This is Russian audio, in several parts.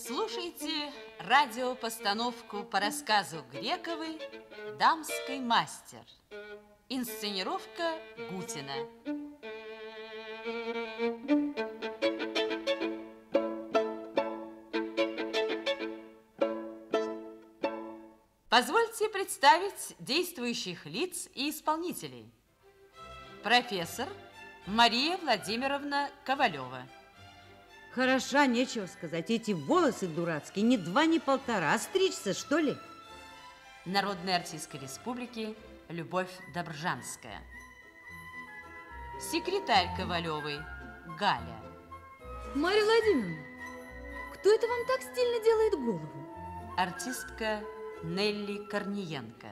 Слушайте радиопостановку по рассказу Грековой «Дамский мастер». Инсценировка Гутина. Позвольте представить действующих лиц и исполнителей. Профессор Мария Владимировна Ковалева. Хороша, нечего сказать. Эти волосы дурацкие, ни два, ни полтора. А стричься, что ли? Народная артистка республики Любовь Добржанская. Секретарь Ковалевой Галя. Марья Владимировна, кто это вам так стильно делает голову? Артистка Нелли Корниенко.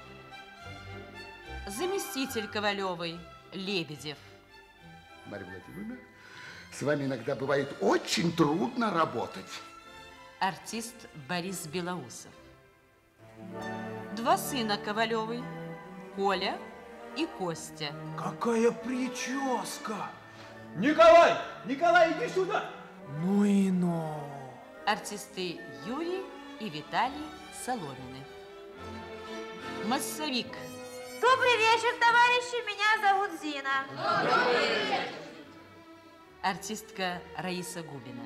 Заместитель Ковалевой Лебедев. Марья Владимировна, с вами иногда бывает очень трудно работать. Артист Борис Белоусов. Два сына Ковалевой, Коля и Костя. Какая прическа! Николай! Николай, иди сюда! Ну и ну! Артисты Юрий и Виталий Соломины. Массовик. Добрый вечер, товарищи, меня зовут Зина. Добрый вечер. Артистка Раиса Губина.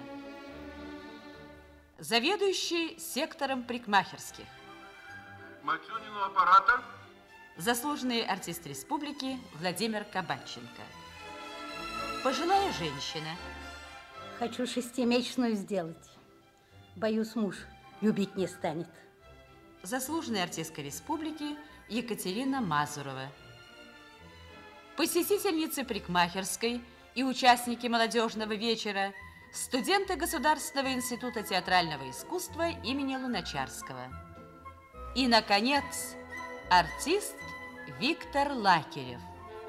Заведующий сектором парикмахерских. Матюнину аппарата. Заслуженный артист республики Владимир Кабанченко. Пожилая женщина. Хочу шестимесячную сделать. Боюсь, муж любить не станет. Заслуженная артистка республики Екатерина Мазурова. Посетительницы парикмахерской и участники молодежного вечера, студенты Государственного института театрального искусства имени Луначарского. И, наконец, артист Виктор Лакерев.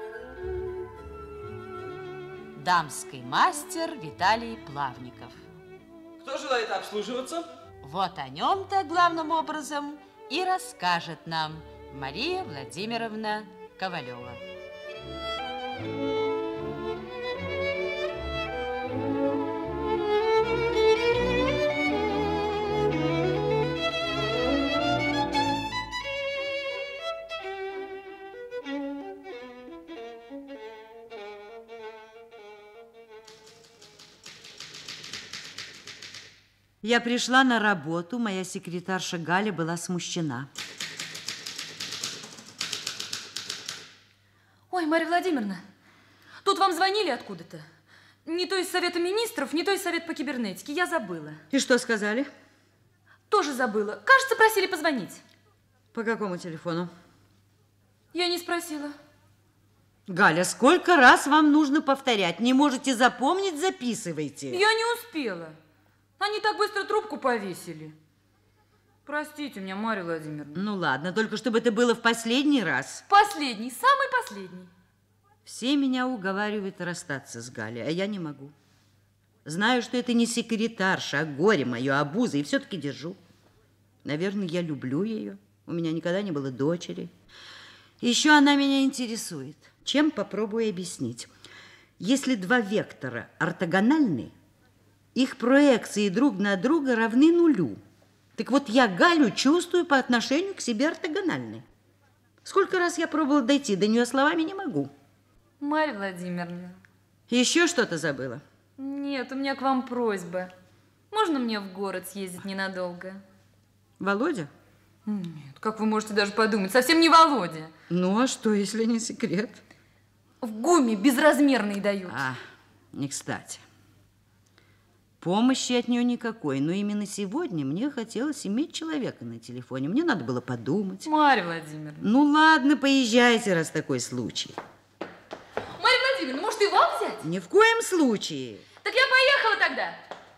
Дамский мастер Виталий Плавников. Кто желает обслуживаться? Вот о нем-то главным образом и расскажет нам Мария Владимировна Ковалева. Я пришла на работу, моя секретарша Галя была смущена. Ой, Марья Владимировна, тут вам звонили откуда-то. Не то из Совета министров, не то из Совета по кибернетике. Я забыла. И что сказали? Тоже забыла. Кажется, просили позвонить. По какому телефону? Я не спросила. Галя, сколько раз вам нужно повторять? Не можете запомнить, записывайте. Я не успела. Они так быстро трубку повесили. Простите меня, Марья Владимировна. Ну ладно, только чтобы это было в последний раз. Последний, самый последний. Все меня уговаривают расстаться с Галей, а я не могу. Знаю, что это не секретарша, а горе мое, обуза, и все-таки держу. Наверное, я люблю ее. У меня никогда не было дочери. Еще она меня интересует. Чем, попробую объяснить. Если два вектора ортогональны, их проекции друг на друга равны нулю. Так вот, я Галю чувствую по отношению к себе ортогональной. Сколько раз я пробовала дойти до нее, словами не могу. Марья Владимировна. Еще что-то забыла? Нет, у меня к вам просьба. Можно мне в город съездить ненадолго? Володя? Нет, как вы можете даже подумать, совсем не Володя. Ну, а что, если не секрет? В ГУМе безразмерный дают. Не кстати. Помощи от нее никакой, но именно сегодня мне хотелось иметь человека на телефоне. Мне надо было подумать. Марья Владимировна. Ну ладно, поезжайте, раз такой случай. Марья Владимировна, может, и вам взять? Ни в коем случае. Так я поехала тогда.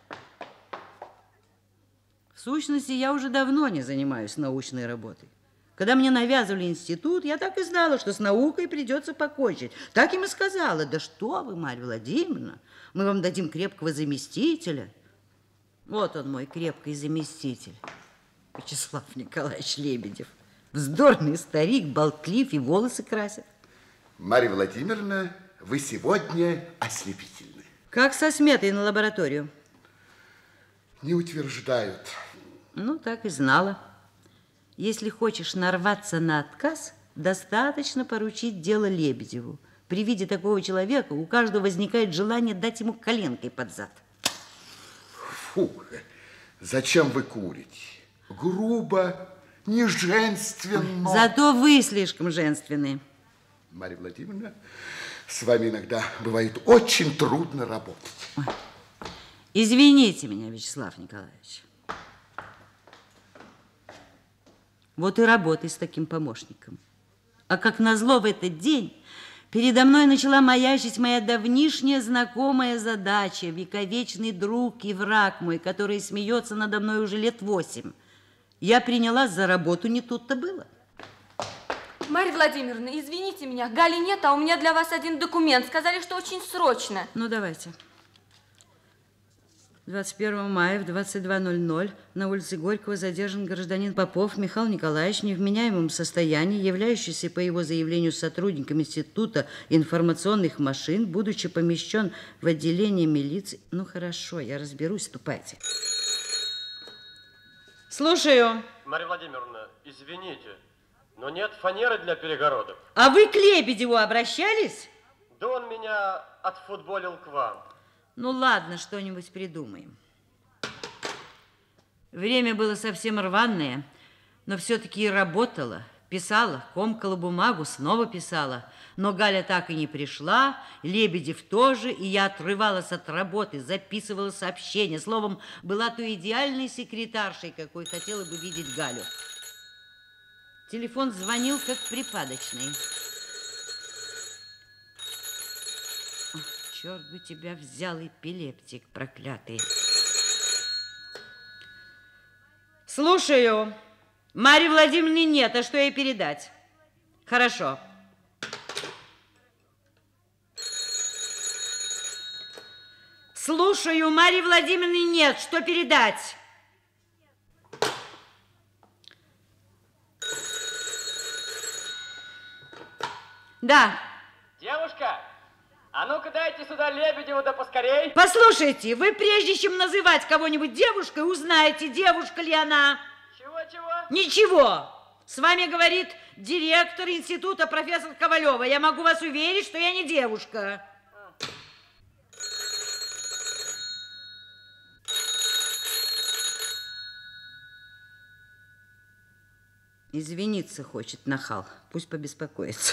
В сущности, я уже давно не занимаюсь научной работой. Когда мне навязывали институт, я так и знала, что с наукой придется покончить. Так им и сказала. Да что вы, Марья Владимировна, мы вам дадим крепкого заместителя. Вот он, мой крепкий заместитель, Вячеслав Николаевич Лебедев. Вздорный старик, болтлив и волосы красит. Марья Владимировна, вы сегодня ослепительны. Как со сметой на лабораторию? Не утверждают. Ну, так и знала. Если хочешь нарваться на отказ, достаточно поручить дело Лебедеву. При виде такого человека у каждого возникает желание дать ему коленкой под зад. Фу, зачем вы курите? Грубо, не женственно. Зато вы слишком женственные. Марья Владимировна, с вами иногда бывает очень трудно работать. Ой. Извините меня, Вячеслав Николаевич. Вот и работай с таким помощником. А как назло в этот день передо мной начала маячить моя давнишняя знакомая задача, вековечный друг и враг мой, который смеется надо мной уже лет 8. Я принялась за работу, не тут-то было. Марья Владимировна, извините меня, Гали нет, а у меня для вас один документ. Сказали, что очень срочно. Ну, давайте. 21 мая в 22:00 на улице Горького задержан гражданин Попов Михаил Николаевич в невменяемом состоянии, являющийся по его заявлению сотрудником Института информационных машин, будучи помещен в отделение милиции. Ну, хорошо, я разберусь, ступайте. Слушаю. Марья Владимировна, извините, но нет фанеры для перегородок. А вы к Лебедеву обращались? Да он меня отфутболил к вам. Ну, ладно, что-нибудь придумаем. Время было совсем рваное, но все-таки и работала. Писала, комкала бумагу, снова писала. Но Галя так и не пришла, Лебедев тоже, и я отрывалась от работы, записывала сообщения. Словом, была той идеальной секретаршей, какой хотела бы видеть Галю. Телефон звонил, как припадочный. Черт бы тебя взял, эпилептик проклятый. Слушаю. Марьи Владимировны нет, а что ей передать? Хорошо. Слушаю. Марьи Владимировны нет, что передать? Да. Девушка! А ну-ка дайте сюда Лебедеву, да поскорей. Послушайте, вы прежде чем называть кого-нибудь девушкой, узнаете, девушка ли она. Чего-чего? Ничего. С вами говорит директор института профессор Ковалева. Я могу вас уверить, что я не девушка. Извиниться хочет нахал. Пусть побеспокоится.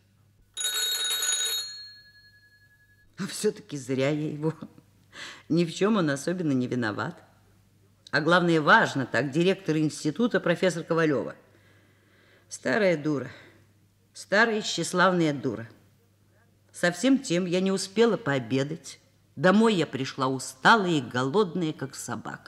А все-таки зря я его. Ни в чем он особенно не виноват. А главное, важно так, директор института профессор Ковалева. Старая дура. Старая тщеславная дура. Со всем тем я не успела пообедать. Домой я пришла усталая и голодная, как собака.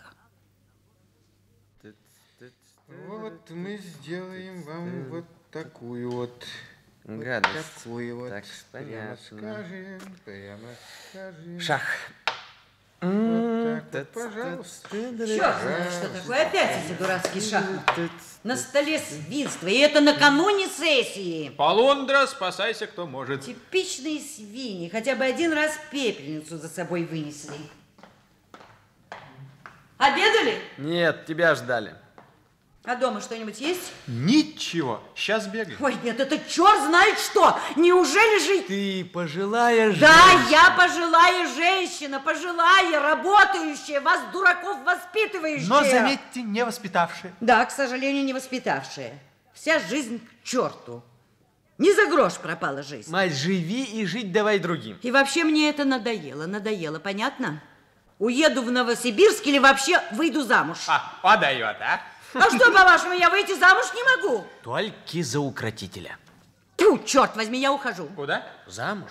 Вот мы сделаем вам вот такую вот... Гадость. Вот такую вот. Так, понятно. Прямо скажем. Шах. Вот так вот, пожалуйста. Черт знает, что такое. Опять эти дурацкие шахматы. На столе свинство, и это накануне сессии. Полундра, спасайся, кто может. Типичные свиньи. Хотя бы один раз пепельницу за собой вынесли. Обедали? Нет, тебя ждали. А дома что-нибудь есть? Ничего. Сейчас бегаем. Ой, нет, это черт знает что. Неужели же... Ты пожилая женщина. Да, я пожилая женщина, пожилая, работающая, вас, дураков, воспитывающая. Но, заметьте, не воспитавшая. Да, к сожалению, не воспитавшая. Вся жизнь к черту. Не за грош пропала жизнь. Мать, живи и жить давай другим. И вообще мне это надоело, понятно? Уеду в Новосибирск или вообще выйду замуж. Подает, а? А что, по-вашему, я выйти замуж не могу? Только за укротителя. Тьфу, черт возьми, я ухожу. Куда? Замуж.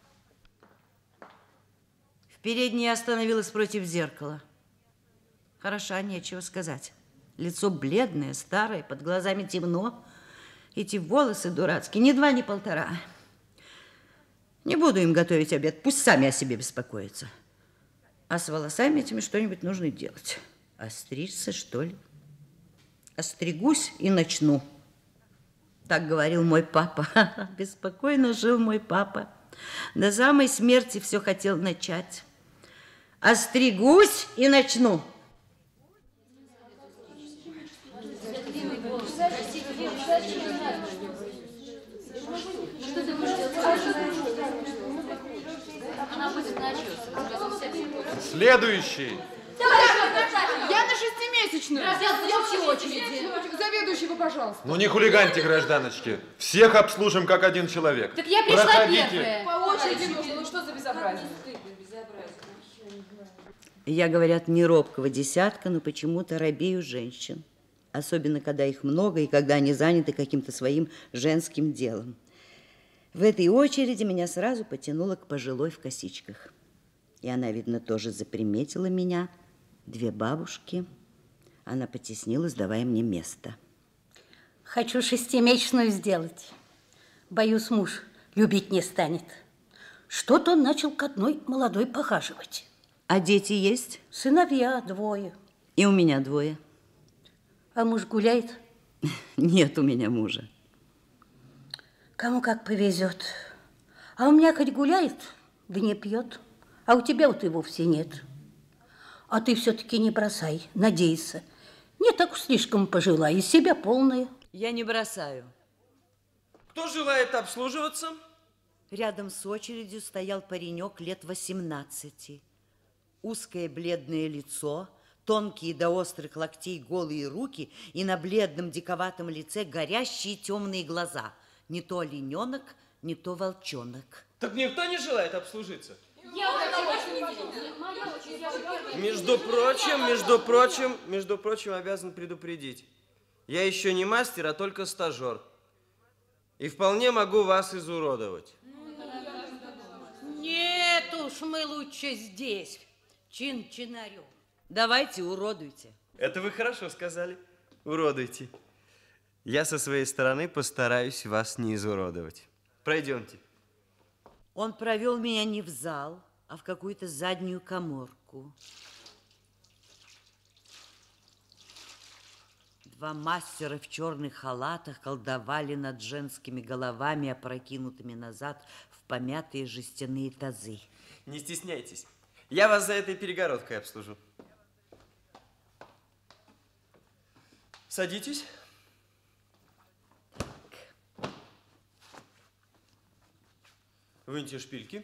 В передней я остановилась против зеркала. Хороша, нечего сказать. Лицо бледное, старое, под глазами темно. Эти волосы дурацкие, ни 2, ни 1,5. Не буду им готовить обед, пусть сами о себе беспокоятся. А с волосами этими что-нибудь нужно делать. Остричься, что ли? Остригусь и начну. Так говорил мой папа. Беспокойно жил мой папа. До самой смерти все хотел начать. Остригусь и начну. Следующий. Я на шестимесячную. Я в очереди. Заведующего, пожалуйста. Ну не хулиганьте, гражданочки. Всех обслужим как один человек. Так я пришла Проходите. первая. По очереди нужно. Ну что за безобразие? Я, говорят, не робкого десятка, но почему-то робею женщин. Особенно, когда их много и когда они заняты каким-то своим женским делом. В этой очереди меня сразу потянуло к пожилой в косичках. И она, видно, тоже заприметила меня. Две бабушки. Она потеснилась, давая мне место. Хочу шестимесячную сделать. Боюсь, муж любить не станет. Что-то он начал к одной молодой похаживать. А дети есть? Сыновья 2. И у меня 2. А муж гуляет? Нет у меня мужа. Кому как повезет. А у меня хоть гуляет, да не пьет. А у тебя вот и вовсе нет. А ты все-таки не бросай, надейся. Не так уж слишком пожила, из себя полная. Я не бросаю. Кто желает обслуживаться? Рядом с очередью стоял паренек лет 18. Узкое бледное лицо, тонкие до острых локтей голые руки и на бледном диковатом лице горящие темные глаза. Не то олененок, не то волчонок. Так никто не желает обслужиться? Между прочим, обязан предупредить. Я еще не мастер, а только стажер. И вполне могу вас изуродовать. Нет уж, мы лучше здесь, чин-чинарем. Давайте, уродуйте. Это вы хорошо сказали. Уродуйте. Я со своей стороны постараюсь вас не изуродовать. Пройдемте. Он провел меня не в зал, а в какую-то заднюю каморку. 2 мастера в черных халатах колдовали над женскими головами, опрокинутыми назад в помятые жестяные тазы. Не стесняйтесь. Я вас за этой перегородкой обслужу. Садитесь. Выньте шпильки.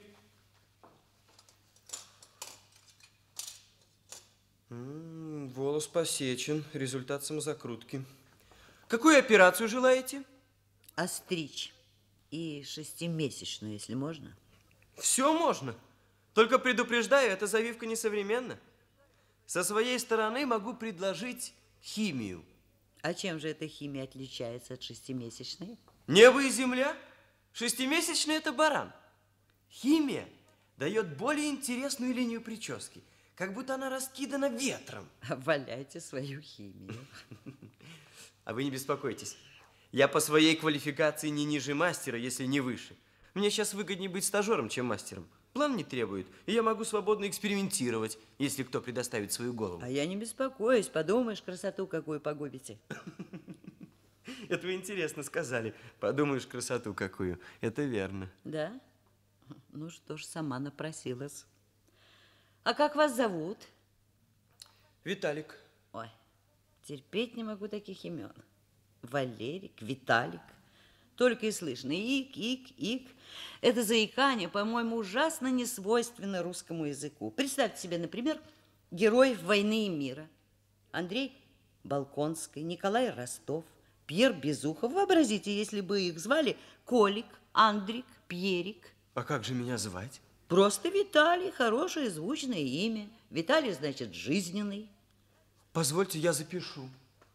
Волос посечен. Результат самозакрутки. Какую операцию желаете? Остричь. И 6-месячную, если можно. Все можно. Только предупреждаю, эта завивка несовременна. Со своей стороны могу предложить химию. А чем же эта химия отличается от 6-месячной? Небо и земля. 6-месячный – это баран. Химия дает более интересную линию прически, как будто она раскидана ветром. Валяйте свою химию. А вы не беспокойтесь. Я по своей квалификации не ниже мастера, если не выше. Мне сейчас выгоднее быть стажером, чем мастером. План не требует, и я могу свободно экспериментировать, если кто предоставит свою голову. А я не беспокоюсь. Подумаешь, красоту какую погубите. Это вы интересно сказали. Подумаешь, красоту какую. Это верно. Да? Ну что ж, сама напросилась. А как вас зовут? Виталик. Ой, терпеть не могу таких имен. Валерик, Виталик. Только и слышно ик, ик, ик. Это заикание, по-моему, ужасно несвойственно русскому языку. Представьте себе, например, героев «Войны и мира». Андрей Балконский, Николай Ростов, Пьер Безухов. Вообразите, если бы их звали Колик, Андрик, Пьерик. А как же меня звать? Просто Виталий, хорошее звучное имя. Виталий, значит, жизненный. Позвольте, я запишу.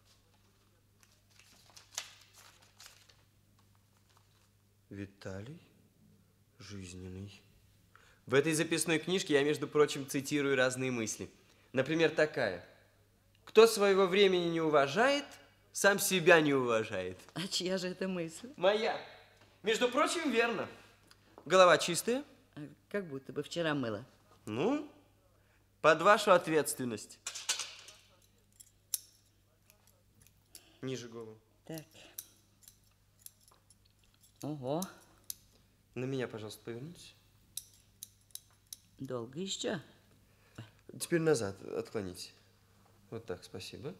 Виталий жизненный. В этой записной книжке я, между прочим, цитирую разные мысли. Например, такая. Кто своего времени не уважает, сам себя не уважает. А чья же это мысль? Моя. Между прочим, верно. Голова чистая? Как будто бы вчера мыла. Ну, под вашу ответственность. Ниже голову. Так. Ого. На меня, пожалуйста, повернитесь. Долго еще? Теперь назад отклоните. Вот так, спасибо.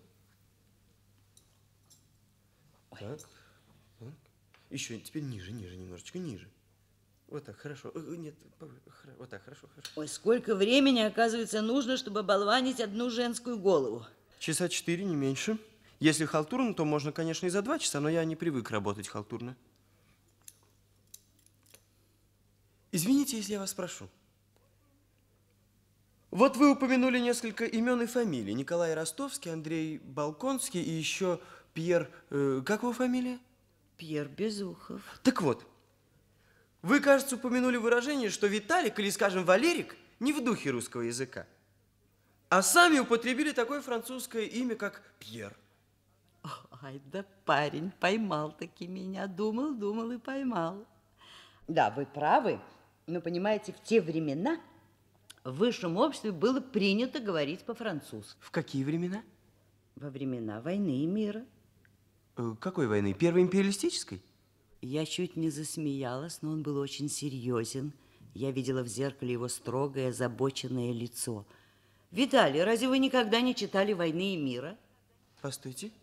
Так, так. Еще теперь ниже, ниже, немножечко ниже. Вот так, хорошо. Нет, вот так, хорошо, хорошо. Ой, сколько времени, оказывается, нужно, чтобы оболванить одну женскую голову. Часа 4, не меньше. Если халтурно, то можно, конечно, и за 2 часа, но я не привык работать халтурно. Извините, если я вас спрошу. Вот вы упомянули несколько имен и фамилий. Николай Ростовский, Андрей Балконский и еще Пьер... как его фамилия? Пьер Безухов. Так вот, вы, кажется, упомянули выражение, что Виталик или, скажем, Валерик не в духе русского языка. А сами употребили такое французское имя, как Пьер. Ай, да парень, поймал-таки меня. Думал и поймал. Да, вы правы. Но, понимаете, в те времена в высшем обществе было принято говорить по-французски. В какие времена? Во времена войны и мира. Какой войны? Первой империалистической? Я чуть не засмеялась, но он был очень серьезен. Я видела в зеркале его строгое, озабоченное лицо. Виталий, разве вы никогда не читали «Войны и мира»? Постойте.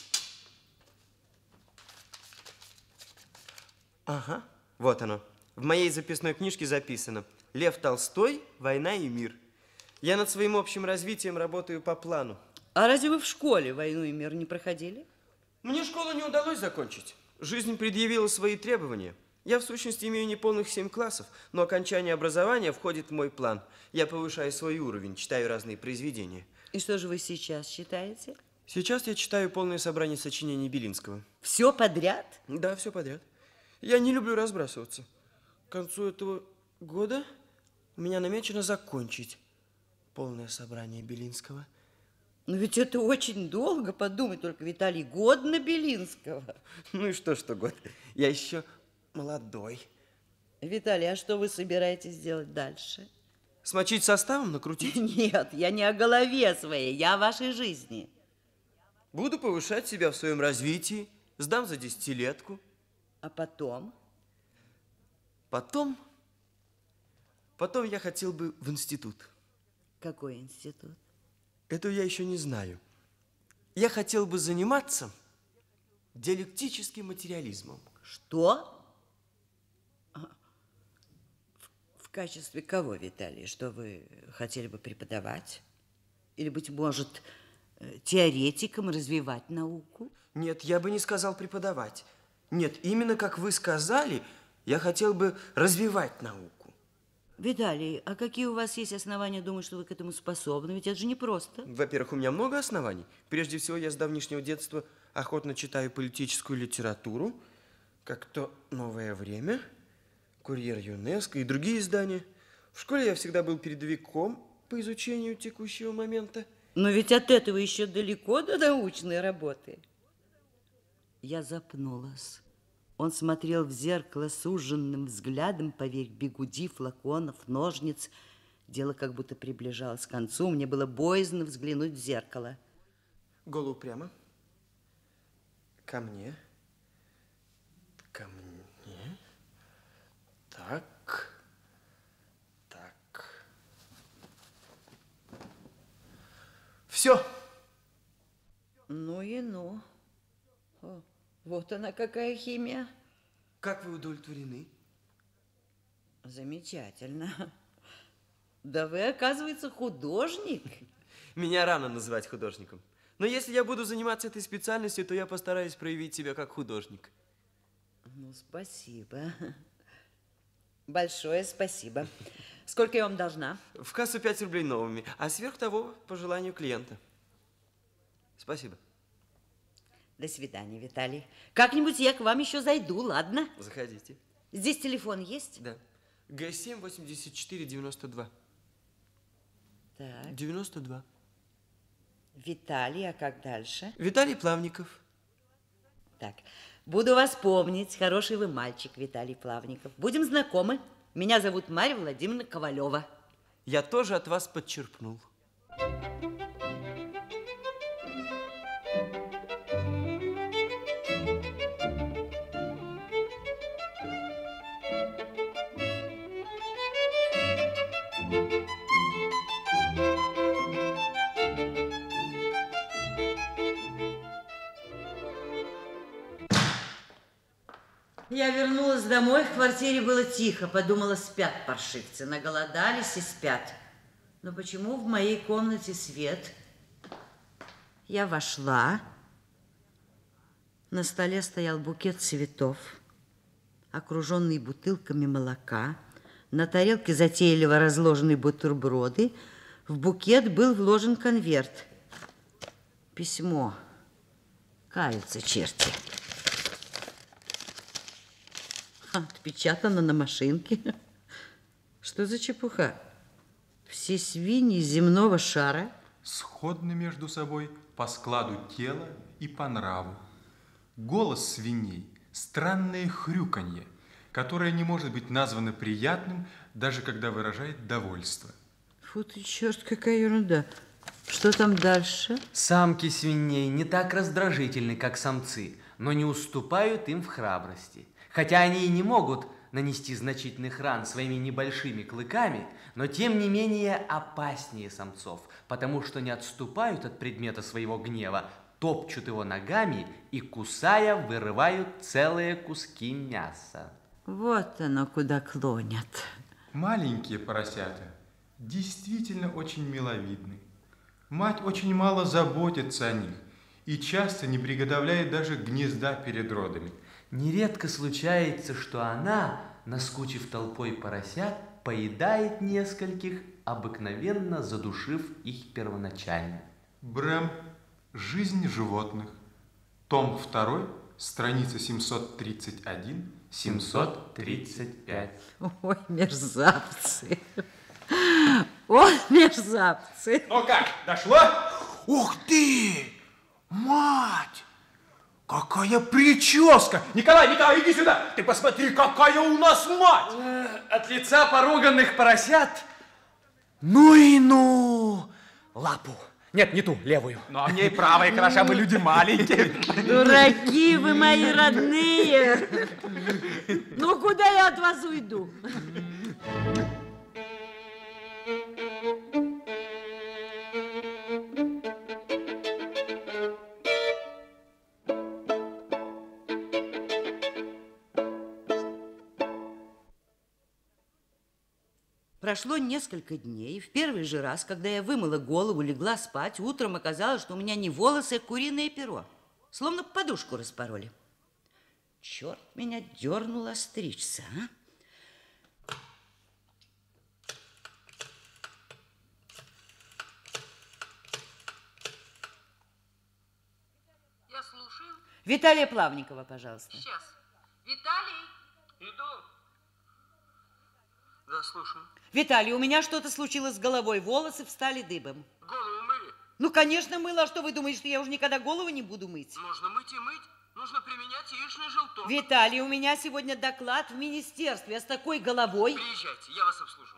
Ага, вот оно. В моей записной книжке записано: Лев Толстой, «Война и мир». Я над своим общим развитием работаю по плану. А разве вы в школе «Войну и мир» не проходили? Мне школу не удалось закончить. Жизнь предъявила свои требования. Я, в сущности, имею неполных 7 классов, но окончание образования входит в мой план. Я повышаю свой уровень, читаю разные произведения. И что же вы сейчас читаете? Сейчас я читаю полное собрание сочинений Белинского. Все подряд? Да, все подряд. Я не люблю разбрасываться. К концу этого года у меня намечено закончить полное собрание Белинского. Но ведь это очень долго, подумай только, Виталий, год на Белинского. Ну и что год? Я еще молодой. Виталий, а что вы собираетесь делать дальше? Смочить составом, накрутить? Нет, я не о голове своей, я о вашей жизни. Буду повышать себя в своем развитии, сдам за 10-летку. А потом? Потом я хотел бы в институт. Какой институт? Этого я еще не знаю. Я хотел бы заниматься диалектическим материализмом. Что? В качестве кого, Виталий? Что вы хотели бы преподавать? Или, быть может, теоретиком развивать науку? Нет, я бы не сказал преподавать. Нет, именно как вы сказали, я хотел бы развивать науку. Виталий, а какие у вас есть основания думать, что вы к этому способны? Ведь это же непросто. Во-первых, у меня много оснований. Прежде всего, я с давнишнего детства охотно читаю политическую литературу, как то «Новое время», «Курьер ЮНЕСКО» и другие издания. В школе я всегда был передовиком по изучению текущего момента. Но ведь от этого еще далеко до научной работы. Я запнулась. Он смотрел в зеркало суженным взглядом поверх бигуди, флаконов, ножниц. Дело как будто приближалось к концу. Мне было боязно взглянуть в зеркало. Голову прямо. Ко мне. Ко мне. Так. Так. Все. Ну и ну. О, вот она какая химия. Как вы удовлетворены? Замечательно. Да вы, оказывается, художник. Меня рано называть художником. Но если я буду заниматься этой специальностью, то я постараюсь проявить себя как художник. Ну, спасибо. Большое спасибо. Сколько я вам должна? В кассу 5 рублей новыми, а сверх того по желанию клиента. Спасибо. До свидания, Виталий. Как-нибудь я к вам еще зайду, ладно? Заходите. Здесь телефон есть? Да. Г7 84 92. Так. 92. Виталий, а как дальше? Виталий Плавников. Так, буду вас помнить. Хороший вы мальчик, Виталий Плавников. Будем знакомы. Меня зовут Марья Владимировна Ковалева. Я тоже от вас подчерпнул. Я вернулась домой, в квартире было тихо. Подумала, спят паршивцы, наголодались и спят. Но почему в моей комнате свет? Я вошла. На столе стоял букет цветов, окруженный бутылками молока. На тарелке затейливо разложены бутерброды. В букет был вложен конверт. Письмо. Каются черти. Отпечатано на машинке. Что за чепуха? Все свиньи земного шара сходны между собой по складу тела и по нраву. Голос свиней – странное хрюканье, которое не может быть названо приятным, даже когда выражает довольство. Фу ты, черт, какая ерунда. Что там дальше? Самки свиней не так раздражительны, как самцы, но не уступают им в храбрости. Хотя они и не могут нанести значительных ран своими небольшими клыками, но тем не менее опаснее самцов, потому что не отступают от предмета своего гнева, топчут его ногами и, кусая, вырывают целые куски мяса. Вот оно куда клонят. Маленькие поросята действительно очень миловидны. Мать очень мало заботится о них и часто не приготовляет даже гнезда перед родами. Нередко случается, что она, наскучив толпой поросят, поедает нескольких, обыкновенно задушив их первоначально. Брэм. Жизнь животных. Том 2, страница 731-735. Ой, мерзавцы. Ой, мерзавцы. Ну как, дошло? Ух ты! Мать! Какая прическа! Николай, иди сюда! Ты посмотри, какая у нас мать! От лица поруганных поросят? Ну и ну! Лапу. Нет, не ту, левую. Ну, а мне и правая хороша, мы люди маленькие. Дураки вы мои родные. Ну, куда я от вас уйду? Прошло несколько дней, и в первый же раз, когда я вымыла голову, легла спать, утром оказалось, что у меня не волосы, а куриное перо. Словно подушку распороли. Черт меня дернул остричься, а? Я слушаю. Виталия Плавникова, пожалуйста. Сейчас. Виталий. Иду. Да, слушаю. Виталий, у меня что-то случилось с головой, волосы встали дыбом. Голову мыли? Ну, конечно, мыла. А что вы думаете, что я уже никогда голову не буду мыть? Можно мыть и мыть. Нужно применять яичный желток. Виталий, у меня сегодня доклад в министерстве. Я с такой головой. Приезжайте, я вас обслужу.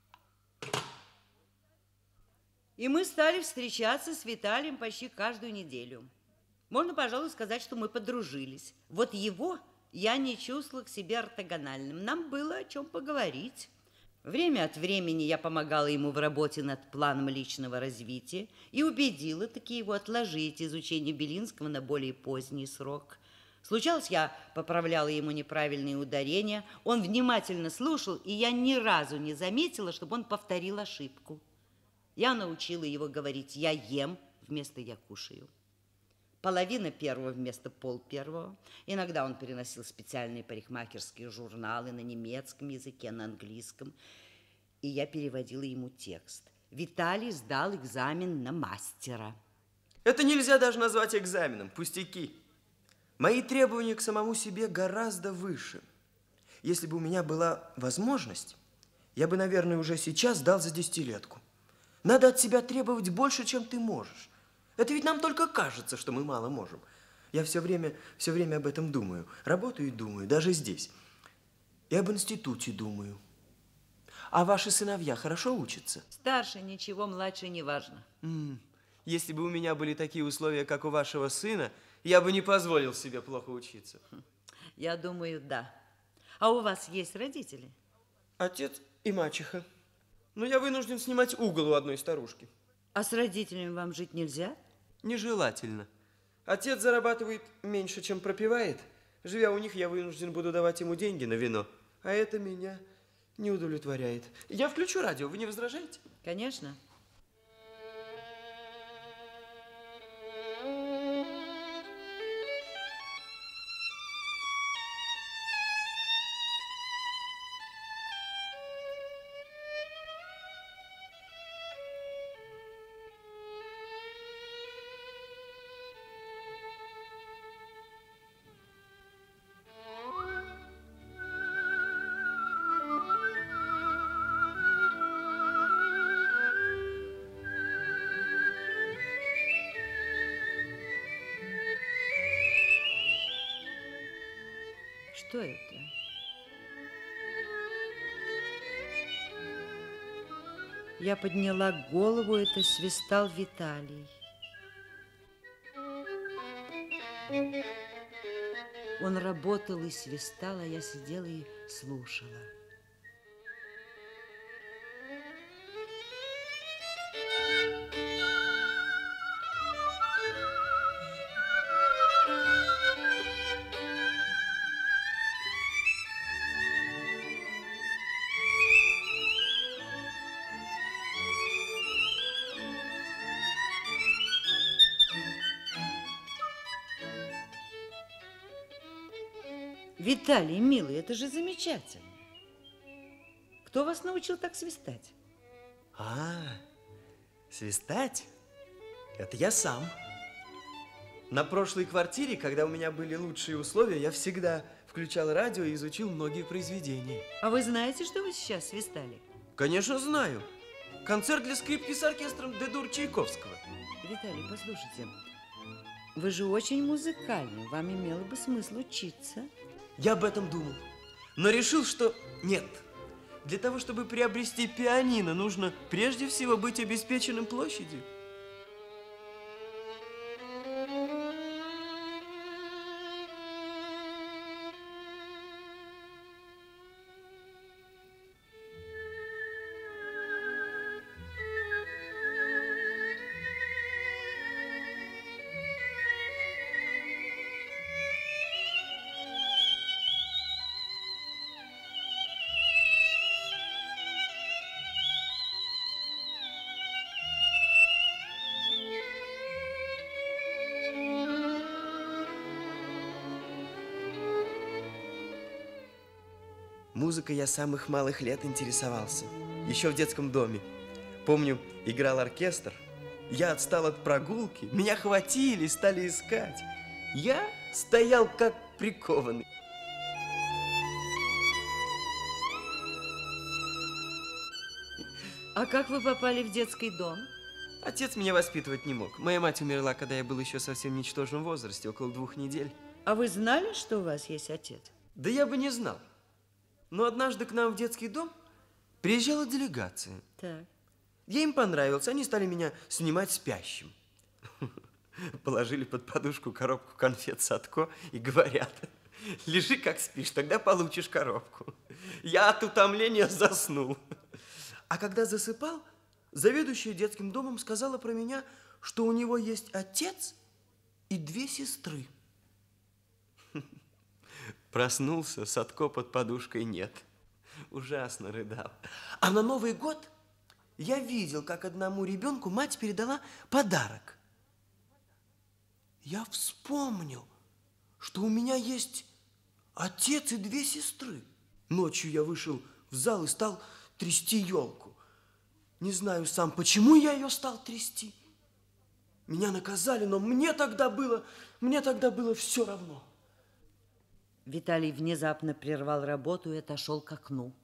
И мы стали встречаться с Виталием почти каждую неделю. Можно, пожалуй, сказать, что мы подружились. Вот его я не чувствовала к себе ортогональным. Нам было о чем поговорить. Время от времени я помогала ему в работе над планом личного развития и убедила таки его отложить изучение Белинского на более поздний срок. Случалось, я поправляла ему неправильные ударения, он внимательно слушал, и я ни разу не заметила, чтобы он повторил ошибку. Я научила его говорить «я ем» вместо «я кушаю». Половина первого вместо полпервого. Иногда он переносил специальные парикмахерские журналы на немецком языке, на английском. И я переводила ему текст. Виталий сдал экзамен на мастера. Это нельзя даже назвать экзаменом, пустяки. Мои требования к самому себе гораздо выше. Если бы у меня была возможность, я бы, наверное, уже сейчас дал за десятилетку. Надо от себя требовать больше, чем ты можешь. Это ведь нам только кажется, что мы мало можем. Я все время об этом думаю. Работаю и думаю, даже здесь. И об институте думаю. А ваши сыновья хорошо учатся? Старше ничего, младше не важно. Если бы у меня были такие условия, как у вашего сына, я бы не позволил себе плохо учиться. Я думаю, да. А у вас есть родители? Отец и мачеха. Но я вынужден снимать угол у одной старушки. А с родителями вам жить нельзя? Нежелательно. Отец зарабатывает меньше, чем пропивает. Живя у них, я вынужден буду давать ему деньги на вино. А это меня не удовлетворяет. Я включу радио, вы не возражаете? Конечно. Что это? Я подняла голову, это свистал Виталий. Он работал и свистал, а я сидела и слушала. Виталий, милый, это же замечательно. Кто вас научил так свистать? Свистать? Это я сам. На прошлой квартире, когда у меня были лучшие условия, я всегда включал радио и изучил многие произведения. А вы знаете, что вы сейчас свистали? Конечно, знаю. Концерт для скрипки с оркестром Д-дур Чайковского. Виталий, послушайте, вы же очень музыкальны, вам имело бы смысл учиться. Я об этом думал, но решил, что нет. Для того, чтобы приобрести пианино, нужно прежде всего быть обеспеченным площадью. Музыкой я с самых малых лет интересовался. Еще в детском доме. Помню, играл оркестр. Я отстал от прогулки. Меня хватили, стали искать. Я стоял как прикованный. А как вы попали в детский дом? Отец меня воспитывать не мог. Моя мать умерла, когда я был еще совсем в ничтожном возрасте, около 2 недель. А вы знали, что у вас есть отец? Да я бы не знал. Но однажды к нам в детский дом приезжала делегация. Так. Я им понравился, они стали меня снимать спящим. Положили под подушку коробку конфет Садко и говорят: лежи как спишь, тогда получишь коробку. Я от утомления заснул. А когда засыпал, заведующая детским домом сказала про меня, что у него есть отец и 2 сестры. Проснулся, Садко под подушкой нет. Ужасно рыдал. А на Новый год я видел, как одному ребенку мать передала подарок. Я вспомнил, что у меня есть отец и 2 сестры. Ночью я вышел в зал и стал трясти елку. Не знаю сам, почему я ее стал трясти. Меня наказали, но мне тогда было все равно. Виталий внезапно прервал работу и отошел к окну.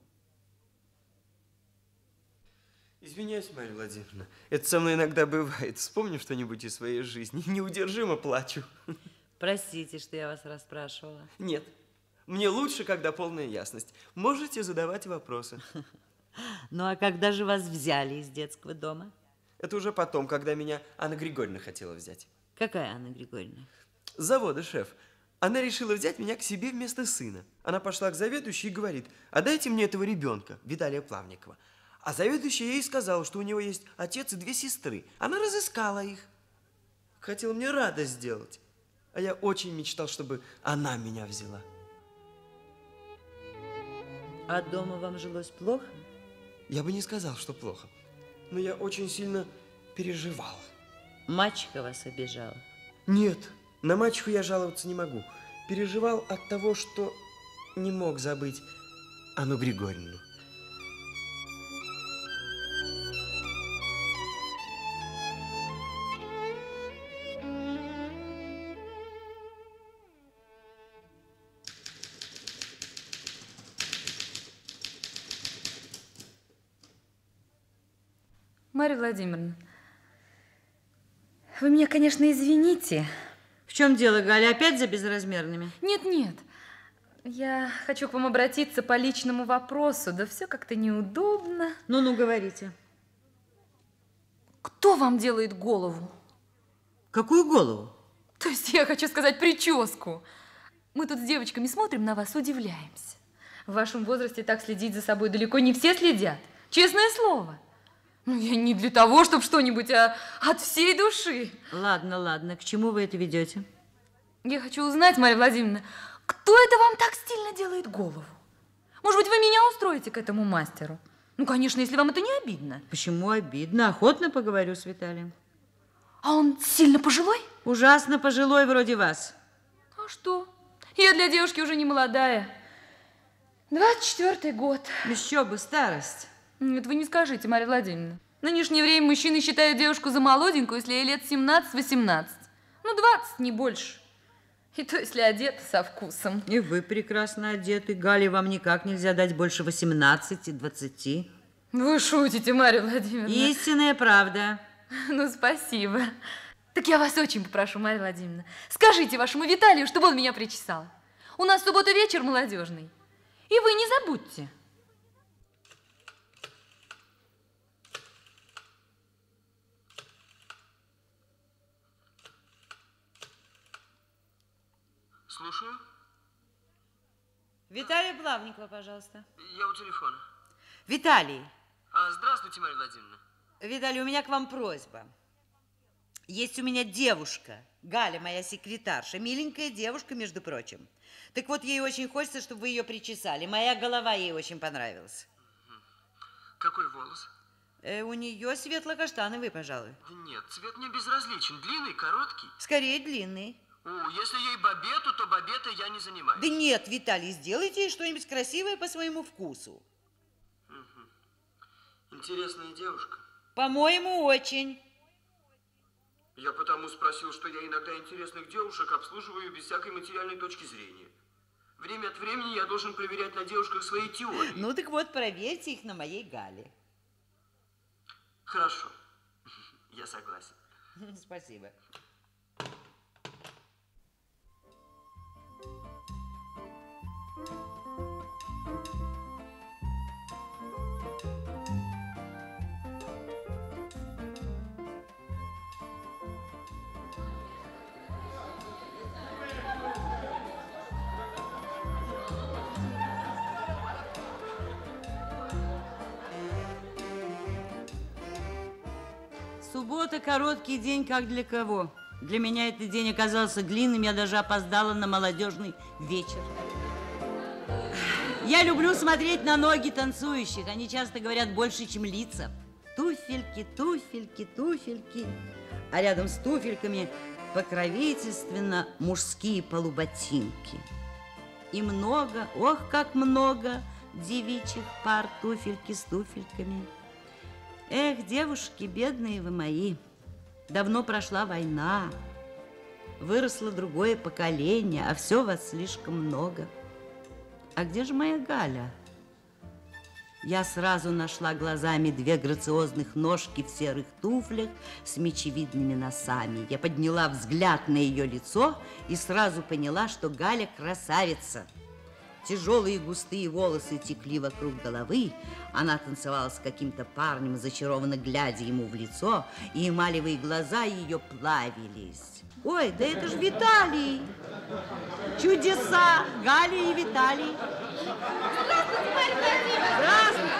Извиняюсь, Марья Владимировна, это со мной иногда бывает. Вспомню что-нибудь из своей жизни, неудержимо плачу. Простите, что я вас расспрашивала. Нет, мне лучше, когда полная ясность. Можете задавать вопросы. Ну, а когда же вас взяли из детского дома? Это уже потом, когда меня Анна Григорьевна хотела взять. Какая Анна Григорьевна? С завода, шеф. Она решила взять меня к себе вместо сына. Она пошла к заведующей и говорит: а дайте мне этого ребенка, Виталия Плавникова. А заведующая ей сказала, что у него есть отец и 2 сестры. Она разыскала их. Хотела мне радость сделать. А я очень мечтал, чтобы она меня взяла. А дома вам жилось плохо? Я бы не сказал, что плохо. Но я очень сильно переживал. Мачеха вас обижала? Нет, на мачеху я жаловаться не могу. Переживал от того, что не мог забыть Анну Григорьевну. Марья Владимировна, вы меня, конечно, извините. В чем дело, Галя? Опять за безразмерными? Нет. Я хочу к вам обратиться по личному вопросу. Да все как-то неудобно. Ну, говорите. Кто вам делает голову? Какую голову? То есть я хочу сказать прическу. Мы тут с девочками смотрим на вас, удивляемся. В вашем возрасте так следить за собой далеко не все следят. Честное слово. Ну, я не для того, чтобы что-нибудь, а от всей души. Ладно. К чему вы это ведете? Я хочу узнать, Марья Владимировна, кто это вам так стильно делает голову? Может быть, вы меня устроите к этому мастеру? Ну, конечно, если вам это не обидно. Почему обидно? Охотно поговорю с Виталием. А он сильно пожилой? Ужасно пожилой, вроде вас. А что? Я для девушки уже не молодая. 24-й год. Еще бы, старость. Нет, вы не скажите, Марья Владимировна. В нынешнее время мужчины считают девушку за молоденькую, если ей лет 17-18. Ну, 20, не больше. И то, если одета со вкусом. И вы прекрасно одеты. Гале вам никак нельзя дать больше 18-20. Вы шутите, Марья Владимировна. Истинная правда. Ну, спасибо. Так я вас очень попрошу, Марья Владимировна, скажите вашему Виталию, чтобы он меня причесал. У нас в субботу вечер молодежный. И вы не забудьте. Слушаю. Виталия Плавникова, пожалуйста. Я у телефона. Виталий. Здравствуйте, Марья Владимировна. Виталий, у меня к вам просьба. Есть у меня девушка, Галя, моя секретарша, миленькая девушка, между прочим. Так вот, ей очень хочется, чтобы вы ее причесали. Моя голова ей очень понравилась. Какой волос? У нее светло-каштановый, пожалуй. Да нет, цвет мне безразличен. Длинный, короткий? Скорее, длинный. Если ей бабету, то бабетой я не занимаюсь. Да нет, Виталий, сделайте ей что-нибудь красивое по своему вкусу. Интересная девушка. По-моему, очень. Я потому спросил, что я иногда интересных девушек обслуживаю без всякой материальной точки зрения. Время от времени я должен проверять на девушках свои теории. Ну так вот, проверьте их на моей Гале. Хорошо. Я согласен. Спасибо. Суббота – короткий день, как для кого. Для меня этот день оказался длинным, я даже опоздала на молодежный вечер. Я люблю смотреть на ноги танцующих. Они часто говорят больше, чем лица. Туфельки, туфельки, туфельки. А рядом с туфельками покровительственно мужские полуботинки. И много, ох, как много девичьих пар туфельки с туфельками. Эх, девушки, бедные вы мои, давно прошла война, выросло другое поколение, а все вас слишком много. А где же моя Галя? Я сразу нашла глазами две грациозных ножки в серых туфлях с мечевидными носами. Я подняла взгляд на ее лицо и сразу поняла, что Галя красавица. Тяжелые густые волосы текли вокруг головы. Она танцевала с каким-то парнем, зачарованно глядя ему в лицо, и эмалевые глаза ее плавились. Ой, да это же Виталий! Чудеса! Галя и Виталий! Здравствуйте, Марья Владимировна! Здравствуйте!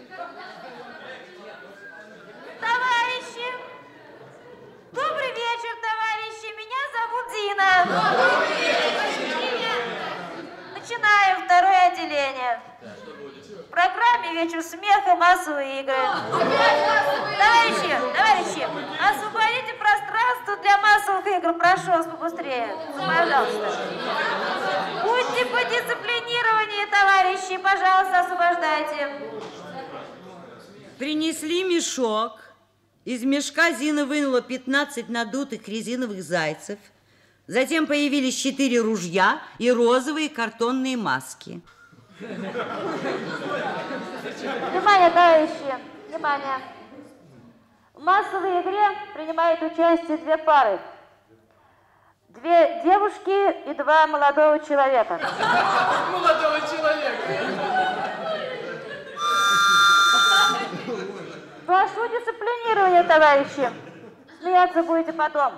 Товарищи! Добрый вечер! вечер смеха, массовые игры. Товарищи, освободите пространство для массовых игр. Прошу вас побыстрее. Пожалуйста. Будьте подисциплинированнее, товарищи. Пожалуйста, освобождайте. Принесли мешок. Из мешка Зина вынула 15 надутых резиновых зайцев. Затем появились 4 ружья и розовые картонные маски. Внимание, товарищи, внимание. В массовой игре принимают участие 2 пары. 2 девушки и 2 молодого человека. Молодого человека. Прошу дисциплинирования, товарищи. Смеяться будете потом.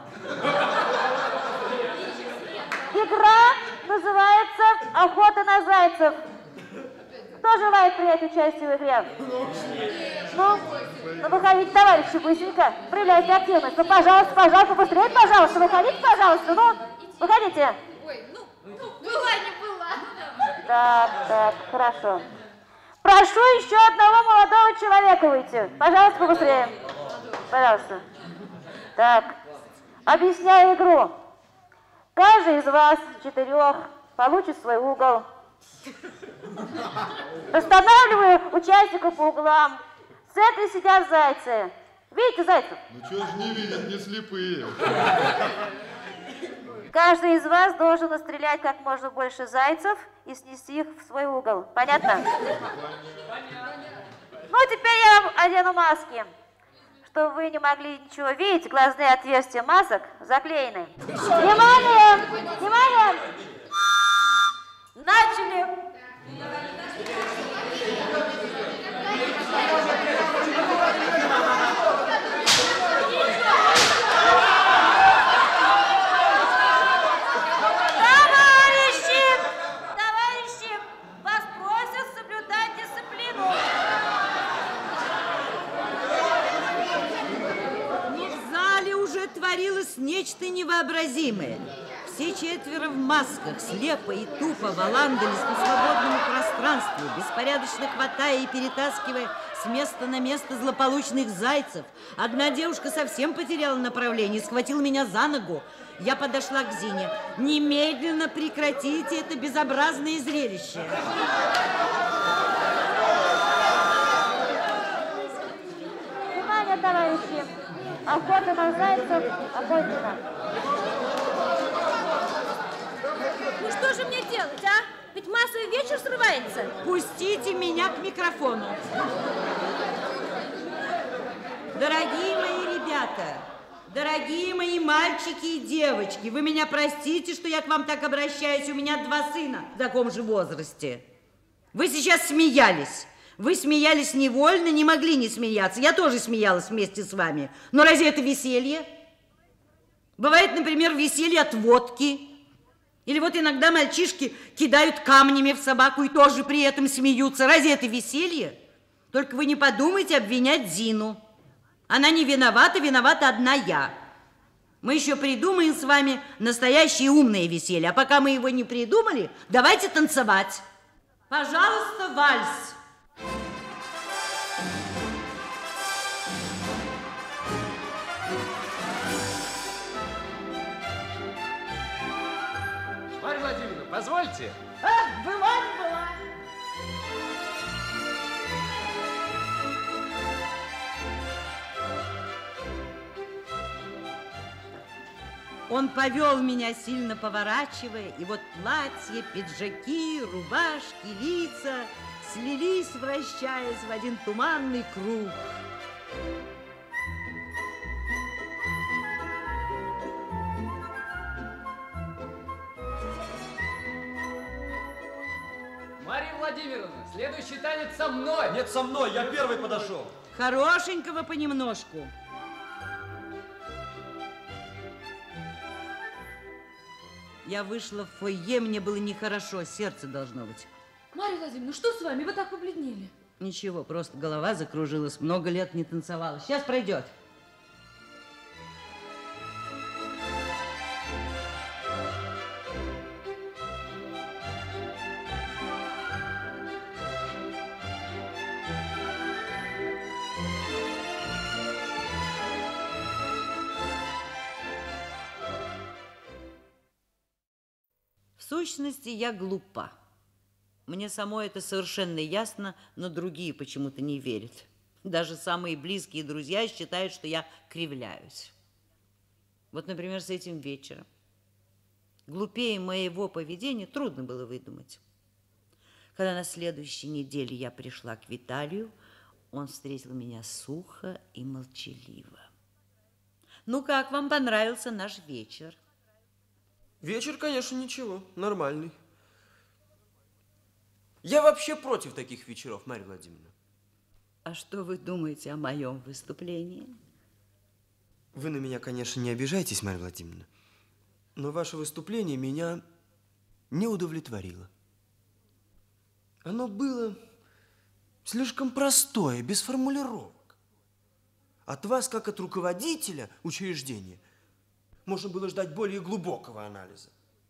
Игра называется «Охота на зайцев». Кто желает принять участие в игре? Ну, выходите, товарищи, быстренько. Проявляйте активность. Ну, пожалуйста, быстрее, пожалуйста. Выходите, пожалуйста. Ну, выходите. Ой, была не была. Так, хорошо. Прошу еще одного молодого человека выйти. Пожалуйста, побыстрее. Пожалуйста. Так, объясняю игру. Каждый из вас 4 получит свой угол. Расстанавливаю участников по углам. В центре сидят зайцы. Видите зайцев? Ну чего ж не видят, не слепые. Каждый из вас должен настрелять как можно больше зайцев и снести их в свой угол. Понятно? Ну, теперь я вам одену маски. Чтобы вы не могли ничего видеть, глазные отверстия масок заклеены. Внимание! Внимание! Начали! Товарищи, вас просят соблюдать дисциплину. Но в зале уже творилось нечто невообразимое. Все 4 в масках, слепо и тупо валандались по свободному пространству, беспорядочно хватая и перетаскивая с места на место злополучных зайцев. Одна девушка совсем потеряла направление, схватила меня за ногу. Я подошла к Зине. Немедленно прекратите это безобразное зрелище. Внимание, товарищи! Охота на зайцев окончена. Ну что же мне делать, а? Ведь массовый вечер срывается. Пустите меня к микрофону. Дорогие мои ребята, дорогие мои мальчики и девочки, вы меня простите, что я к вам так обращаюсь, у меня 2 сына в таком же возрасте. Вы сейчас смеялись. Вы смеялись невольно, не могли не смеяться. Я тоже смеялась вместе с вами. Но разве это веселье? Бывает, например, веселье от водки. Или вот иногда мальчишки кидают камнями в собаку и тоже при этом смеются. Разве это веселье? Только вы не подумайте обвинять Зину. Она не виновата, виновата одна я. Мы еще придумаем с вами настоящее умное веселье. А пока мы его не придумали, давайте танцевать. Пожалуйста, вальс. Марья Владимировна, позвольте. Была не была. Он повел меня, сильно поворачивая, и вот платья, пиджаки, рубашки, лица слились, вращаясь в один туманный круг. Марья Владимировна, следующий танец со мной. Нет, со мной, я первый подошел. Хорошенького понемножку. Я вышла в фойе, мне было нехорошо, сердце должно быть. Марья Владимировна, ну что с вами? Вы так побледнели. Ничего, просто голова закружилась, много лет не танцевала. Сейчас пройдет. В сущности, я глупа. Мне самой это совершенно ясно, но другие почему-то не верят. Даже самые близкие друзья считают, что я кривляюсь. Вот, например, с этим вечером. Глупее моего поведения трудно было выдумать. Когда на следующей неделе я пришла к Виталию, он встретил меня сухо и молчаливо. Ну как, вам понравился наш вечер? Вечер, конечно, ничего, нормальный. Я вообще против таких вечеров, Марья Владимировна. А что вы думаете о моем выступлении? Вы на меня, конечно, не обижайтесь, Марья Владимировна, но ваше выступление меня не удовлетворило. Оно было слишком простое, без формулировок. От вас, как от руководителя учреждения, можно было ждать более глубокого анализа.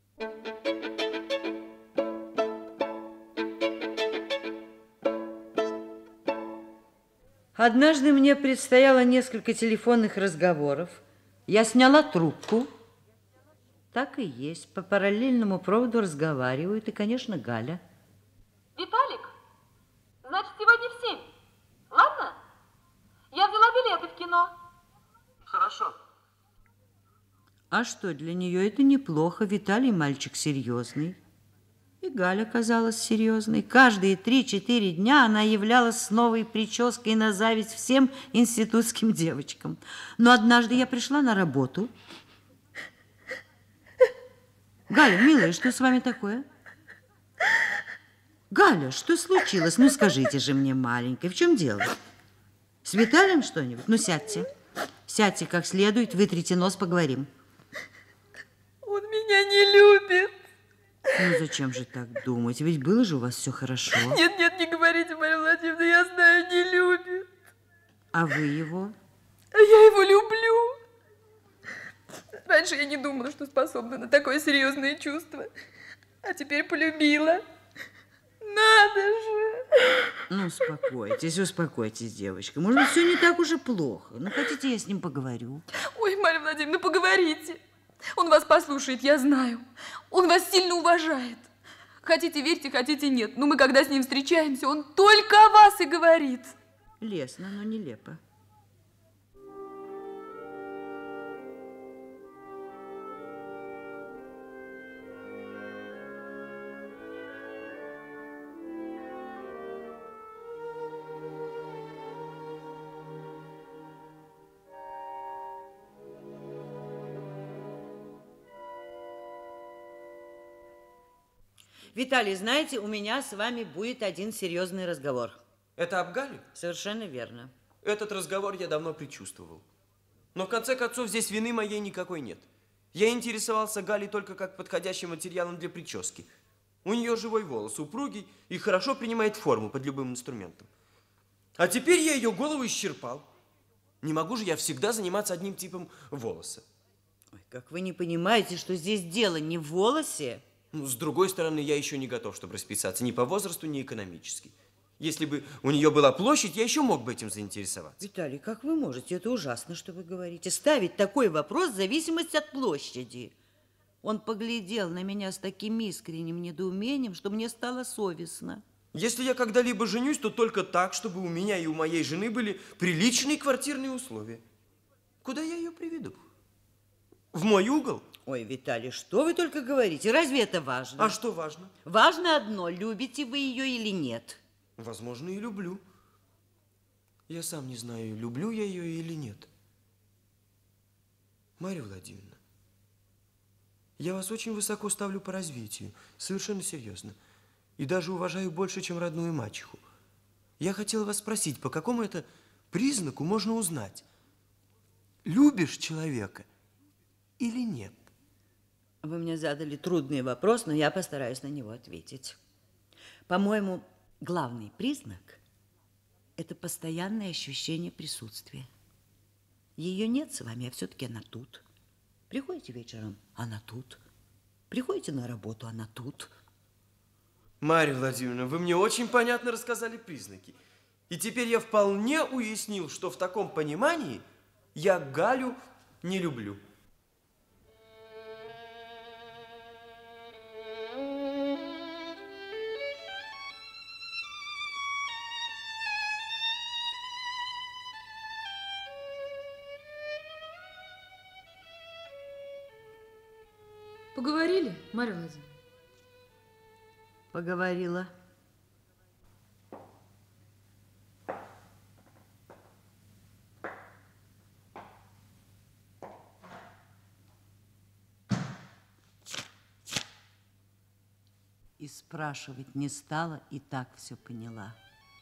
Однажды мне предстояло несколько телефонных разговоров. Я сняла трубку. Так и есть. По параллельному проводу разговаривают. И, конечно, Галя. Виталик, значит, сегодня в 7. Ладно? Я взяла билеты в кино. Хорошо. А что, для нее это неплохо. Виталий мальчик серьезный. И Галя казалась серьезной. Каждые 3-4 дня она являлась с новой прической на зависть всем институтским девочкам. Но однажды я пришла на работу. Галя, милая, что с вами такое? Галя, что случилось? Ну, скажите же мне, маленькая, в чем дело? С Виталием что-нибудь? Ну, сядьте. Сядьте как следует, вытрите нос, поговорим. Он меня не любит. Ну, зачем же так думать? Ведь было же у вас все хорошо. Нет, нет, не говорите, Марья Владимировна, я знаю, не любит. А вы его? А я его люблю. Раньше я не думала, что способна на такое серьезное чувство. А теперь полюбила. Надо же. Ну, успокойтесь, девочка. Может быть, все не так уж и плохо. Ну, хотите, я с ним поговорю? Ой, Марья Владимировна, поговорите. Он вас послушает, я знаю. Он вас сильно уважает. Хотите верьте, хотите нет. Но мы, когда с ним встречаемся, он только о вас и говорит. Лестно, но нелепо. Виталий, знаете, у меня с вами будет один серьезный разговор. Это об Гале? Совершенно верно. Этот разговор я давно предчувствовал. Но в конце концов здесь вины моей никакой нет. Я интересовался Галей только как подходящим материалом для прически. У нее живой волос, упругий и хорошо принимает форму под любым инструментом. А теперь я ее голову исчерпал. Не могу же я всегда заниматься одним типом волоса. Ой, как вы не понимаете, что здесь дело не в волосе? Ну, с другой стороны, я еще не готов, чтобы расписаться ни по возрасту, ни экономически. Если бы у нее была площадь, я еще мог бы этим заинтересоваться. Виталий, как вы можете? Это ужасно, что вы говорите. Ставить такой вопрос в зависимости от площади. Он поглядел на меня с таким искренним недоумением, что мне стало совестно. Если я когда-либо женюсь, то только так, чтобы у меня и у моей жены были приличные квартирные условия. Куда я ее приведу? В мой угол? Ой, Виталий, что вы только говорите? Разве это важно? А что важно? Важно одно, любите вы ее или нет. Возможно, и люблю. Я сам не знаю, люблю я ее или нет. Марья Владимировна, я вас очень высоко ставлю по развитию, совершенно серьезно. И даже уважаю больше, чем родную мачеху. Я хотела вас спросить, по какому это признаку можно узнать, любишь человека или нет? Вы мне задали трудный вопрос, но я постараюсь на него ответить. По-моему, главный признак – это постоянное ощущение присутствия. Ее нет с вами, а все-таки она тут. Приходите вечером – она тут. Приходите на работу – она тут. Марья Владимировна, вы мне очень понятно рассказали признаки. И теперь я вполне уяснил, что в таком понимании я Галю не люблю. Поговорили, Марья Владимировна? Поговорила. И спрашивать не стала, и так все поняла.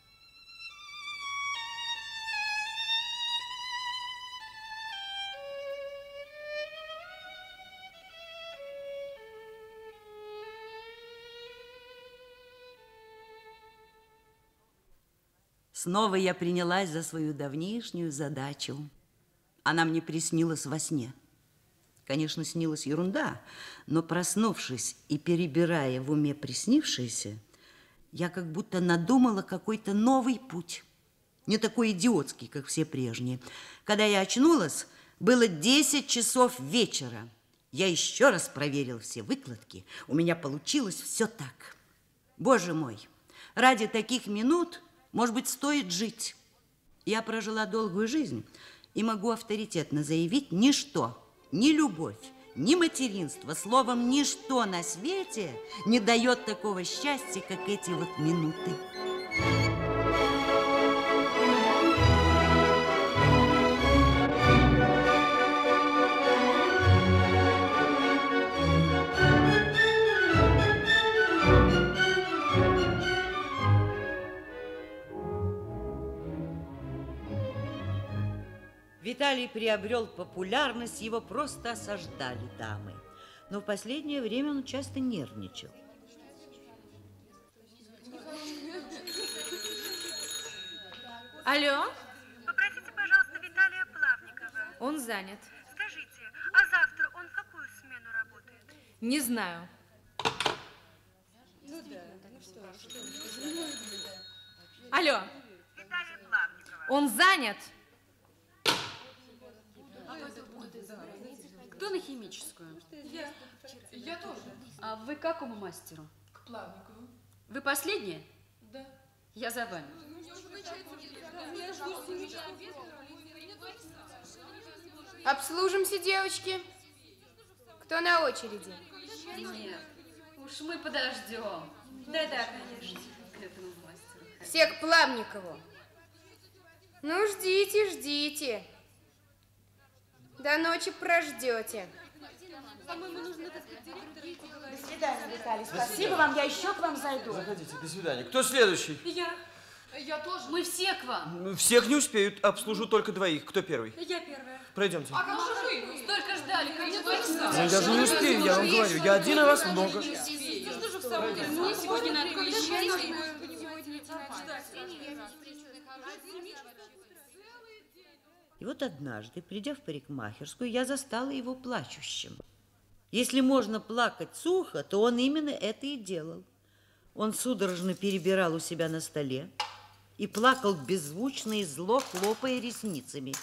Снова я принялась за свою давнишнюю задачу. Она мне приснилась во сне. Конечно, снилась ерунда, но, проснувшись и перебирая в уме приснившееся, я как будто надумала какой-то новый путь. Не такой идиотский, как все прежние. Когда я очнулась, было 10 часов вечера. Я еще раз проверила все выкладки. У меня получилось все так. Боже мой, ради таких минут... Может быть, стоит жить. Я прожила долгую жизнь и могу авторитетно заявить, ничто, ни любовь, ни материнство, словом, ничто на свете не дает такого счастья, как эти вот минуты. Виталий приобрел популярность, его просто осаждали дамы. Но в последнее время он часто нервничал. Алло? Попросите, пожалуйста, Виталия Плавникова. Он занят. Скажите, а завтра он в какую смену работает? Не знаю. Алло? Виталия Плавникова. Он занят? Кто на химическую? Я тоже. А вы к какому мастеру? К Плавникову. Вы последняя? Да. Я за вами. Обслужимся, девочки. Кто на очереди? Нет, уж мы подождем. Да-да, конечно, к этому мастеру. Все к Плавникову. Ну, ждите, ждите. До ночи прождете. До свидания, Виталий. Спасибо вам, я еще к вам зайду. Заходите, до свидания. Кто следующий? Я тоже. Мы все к вам. Всех не успеют, обслужу только двоих. Кто первый? Я первая. Пройдемте. А как же вы? Столько ждали, как не Ну, я же не успею, я вам говорю. Я один, а вас много. Ну что же в самом деле? Мне сегодня надо вещать. И вот однажды, придя в парикмахерскую, я застала его плачущим. Если можно плакать сухо, то он именно это и делал. Он судорожно перебирал у себя на столе и плакал беззвучно и зло, хлопая ресницами.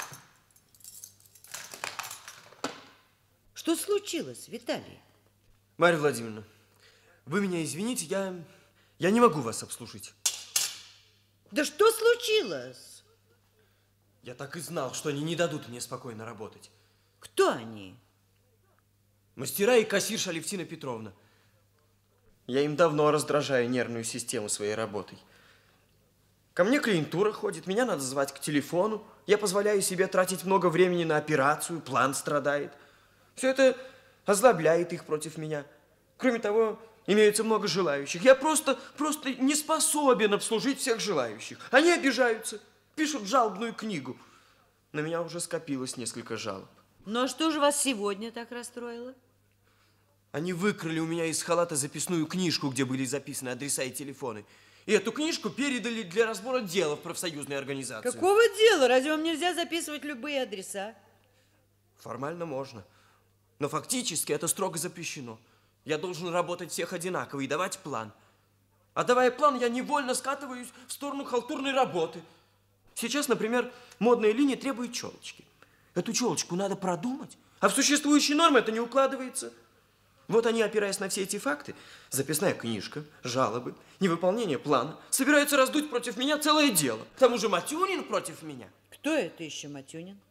Что случилось, Виталий? Марья Владимировна, вы меня извините, я не могу вас обслужить. Да что случилось? Я так и знал, что они не дадут мне спокойно работать. Кто они? Мастера и кассирша Алевтина Петровна. Я им давно раздражаю нервную систему своей работой. Ко мне клиентура ходит, меня надо звать к телефону. Я позволяю себе тратить много времени на операцию, план страдает. Все это озлобляет их против меня. Кроме того, имеется много желающих. Я просто не способен обслужить всех желающих. Они обижаются, пишут жалобную книгу. На меня уже скопилось несколько жалоб. Ну а что же вас сегодня так расстроило? Они выкрали у меня из халата записную книжку, где были записаны адреса и телефоны. И эту книжку передали для разбора дела в профсоюзной организации. Какого дела? Разве вам нельзя записывать любые адреса? Формально можно. Но фактически это строго запрещено. Я должен работать всех одинаково и давать план. А давая план, я невольно скатываюсь в сторону халтурной работы. Сейчас, например, модная линия требует челочки. Эту челочку надо продумать, а в существующие нормы это не укладывается. Вот они, опираясь на все эти факты, записная книжка, жалобы, невыполнение плана, собираются раздуть против меня целое дело. К тому же Матюнин против меня. Кто это еще Матюнин?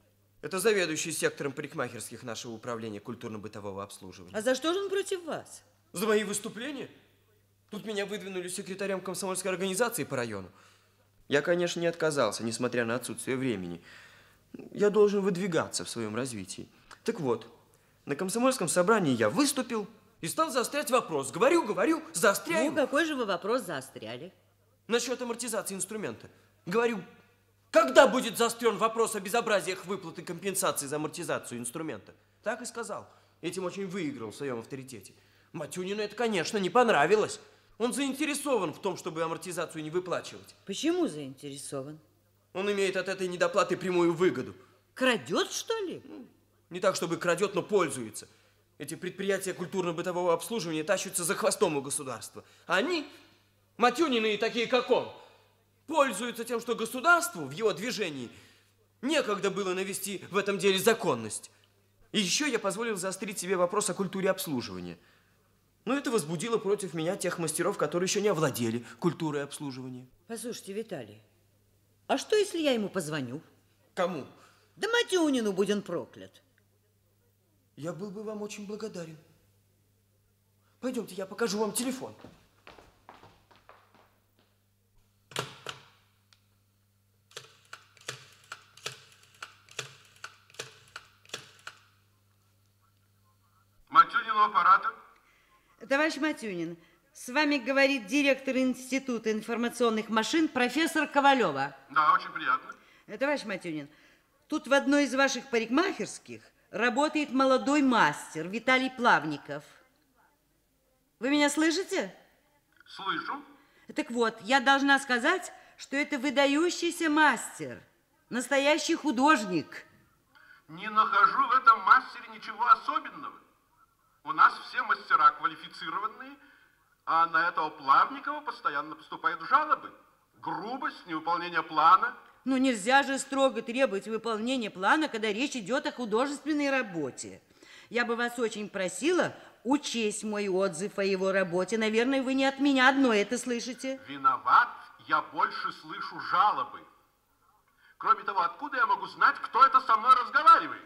Это заведующий сектором парикмахерских нашего управления культурно-бытового обслуживания. А за что же он против вас? За мои выступления? Тут меня выдвинули секретарем комсомольской организации по району. Я, конечно, не отказался, несмотря на отсутствие времени. Я должен выдвигаться в своем развитии. Так вот, на комсомольском собрании я выступил и стал заострять вопрос. Говорю, заостряю. Ну, какой же вы вопрос заостряли? Насчет амортизации инструмента. Говорю, когда будет заострен вопрос о безобразиях выплаты компенсации за амортизацию инструмента? Так и сказал. Этим очень выиграл в своем авторитете. Матюнину это, конечно, не понравилось. Он заинтересован в том, чтобы амортизацию не выплачивать. Почему заинтересован? Он имеет от этой недоплаты прямую выгоду. Крадет, что ли? Не так, чтобы крадет, но пользуется. Эти предприятия культурно-бытового обслуживания тащатся за хвостом у государства. А они, Матюнины и такие, как он, пользуются тем, что государству в его движении некогда было навести в этом деле законность. И еще я позволил заострить себе вопрос о культуре обслуживания. Но это возбудило против меня тех мастеров, которые еще не овладели культурой обслуживания. Послушайте, Виталий, а что, если я ему позвоню? Кому? Да Матюнину, будь он проклят. Я был бы вам очень благодарен. Пойдемте, я покажу вам телефон. Матюнину аппарата. Товарищ Матюнин, с вами говорит директор Института информационных машин профессор Ковалева. Да, очень приятно. Товарищ Матюнин, тут в одной из ваших парикмахерских работает молодой мастер Виталий Плавников. Вы меня слышите? Слышу. Так вот, я должна сказать, что это выдающийся мастер, настоящий художник. Не нахожу в этом мастере ничего особенного. У нас все мастера квалифицированные, а на этого Плавникова постоянно поступают жалобы. Грубость, невыполнение плана. Ну, нельзя же строго требовать выполнения плана, когда речь идет о художественной работе. Я бы вас очень просила учесть мой отзыв о его работе. Наверное, вы не от меня одной это слышите. Виноват, я больше слышу жалобы. Кроме того, откуда я могу знать, кто это со мной разговаривает?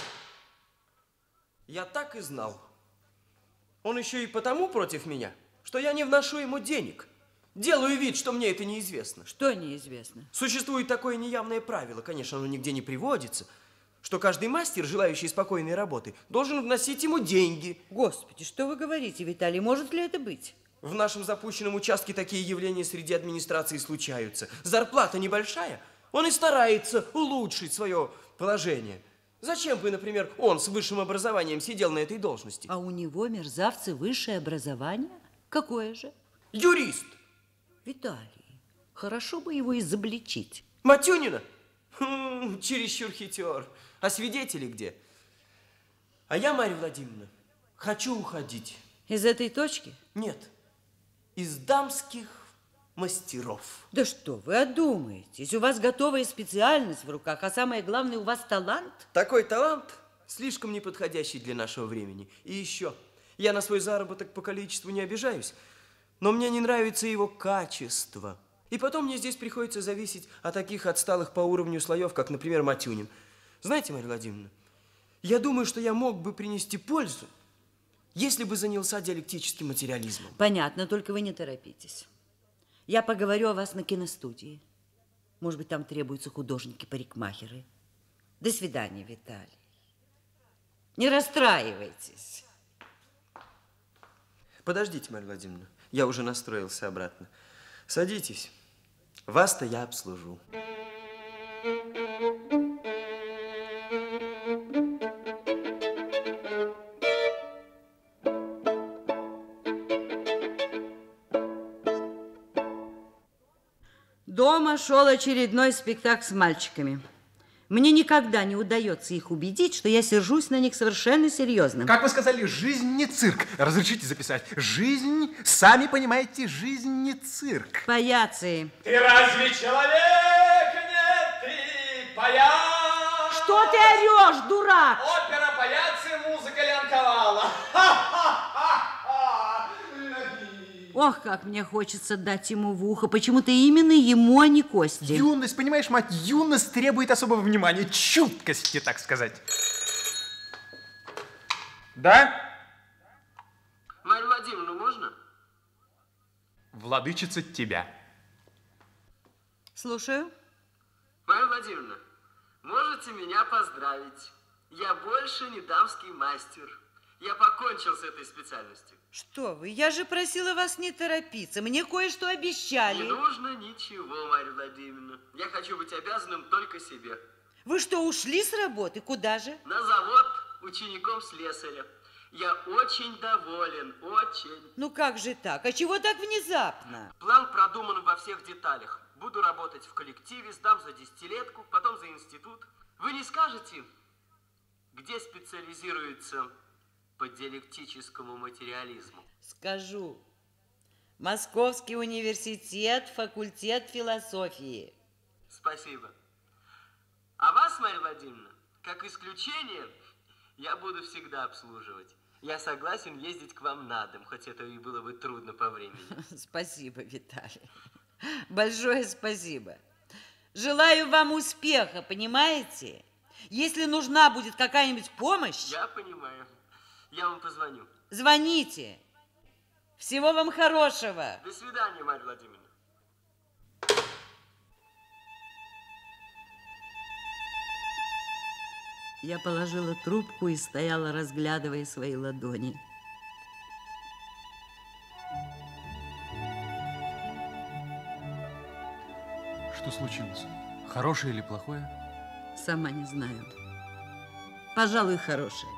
Я так и знал. Он еще и потому против меня, что я не вношу ему денег. Делаю вид, что мне это неизвестно. Что неизвестно? Существует такое неявное правило, конечно, оно нигде не приводится, что каждый мастер, желающий спокойной работы, должен вносить ему деньги. Господи, что вы говорите, Виталий, может ли это быть? В нашем запущенном участке такие явления среди администрации случаются. Зарплата небольшая, он и старается улучшить свое положение. Зачем бы, например, он с высшим образованием сидел на этой должности? А у него, мерзавцы, высшее образование? Какое же? Юрист. Виталий, хорошо бы его изобличить. Матюнина? Чересчур хитер. А свидетели где? А я, Марья Владимировна, хочу уходить. Из этой точки? Нет, из дамских мастеров. Да что вы одумаетесь? У вас готовая специальность в руках, а самое главное, у вас талант. Такой талант слишком неподходящий для нашего времени. И еще, я на свой заработок по количеству не обижаюсь, но мне не нравится его качество. И потом мне здесь приходится зависеть от таких отсталых по уровню слоев, как, например, Матюнин. Знаете, Марья Владимировна, я думаю, что я мог бы принести пользу, если бы занялся диалектическим материализмом. Понятно, только вы не торопитесь. Я поговорю о вас на киностудии. Может быть, там требуются художники-парикмахеры. До свидания, Виталий. Не расстраивайтесь. Подождите, Марья Владимировна, я уже настроился обратно. Садитесь. Вас-то я обслужу. Дома шел очередной спектакль с мальчиками. Мне никогда не удается их убедить, что я сержусь на них совершенно серьезно. Как вы сказали, жизнь не цирк. Разрешите записать. Жизнь, сами понимаете, жизнь не цирк. Паяцы. Ты разве человек? Нет, ты паяц. Что ты орешь, дурак? Опера паяцы, музыка Лянковала. О, Ох, как мне хочется дать ему в ухо. Почему-то именно ему, а не Косте. Юность, понимаешь, мать, юность требует особого внимания, чуткости, так сказать. Да? Марья Владимировна, можно? Владычица тебя. Слушаю. Марья Владимировна, можете меня поздравить. Я больше не дамский мастер. Я покончил с этой специальностью. Что вы, я же просила вас не торопиться. Мне кое-что обещали. Не нужно ничего, Марья Владимировна. Я хочу быть обязанным только себе. Вы что, ушли с работы? Куда же? На завод учеником слесаря. Я очень доволен, очень. Ну как же так? А чего так внезапно? План продуман во всех деталях. Буду работать в коллективе, сдам за десятилетку, потом за институт. Вы не скажете, где специализируется по диалектическому материализму? Скажу. Московский университет, факультет философии. Спасибо. А вас, Марья Владимировна, как исключение, я буду всегда обслуживать. Я согласен ездить к вам на дом, хоть это и было бы трудно по времени. Спасибо, Виталий. Большое спасибо. Желаю вам успеха, понимаете? Если нужна будет какая-нибудь помощь... Я понимаю. Я вам позвоню. Звоните. Всего вам хорошего. До свидания, Марья Владимировна. Я положила трубку и стояла, разглядывая свои ладони. Что случилось? Хорошее или плохое? Сама не знаю. Пожалуй, хорошее.